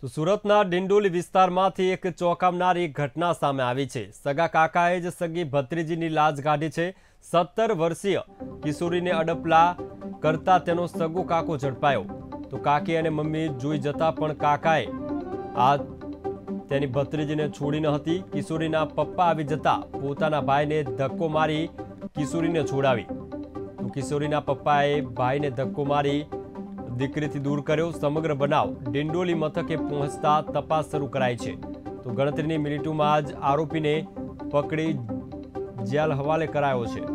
તો સુરતના ડિંડોલી વિસ્તારમાંથી એક ચોંકાવનારી ઘટના સામે આવી છે। સગા કાકાએ જ સગી ભત્રીજીની લાજ કાઢી છે। 17 વર્ષીય કિશોરીને અડપલા કરતા તેનો સગો કાકો ઝડપાયો। તો કાકી અને મમ્મી જોઈ જતા પણ કાકાએ આ તેની ભત્રીજીને છોડી ન હતી। કિશોરીના પપ્પા આવી જતા પોતાના ભાઈને ધક્કો મારી કિશોરીને છોડાવી। તો કિશોરીના પપ્પાએ ભાઈને ધક્કો મારી દીકરીથી દૂર કર્યો। સમગ્ર બનાવ ડિંડોલી મથકે પહોંચતા તપાસ શરૂ કરાઈ છે। તો ગણતરીની મિનિટોમાં જ આરોપીને પકડી જેલ હવાલે કરાયો છે।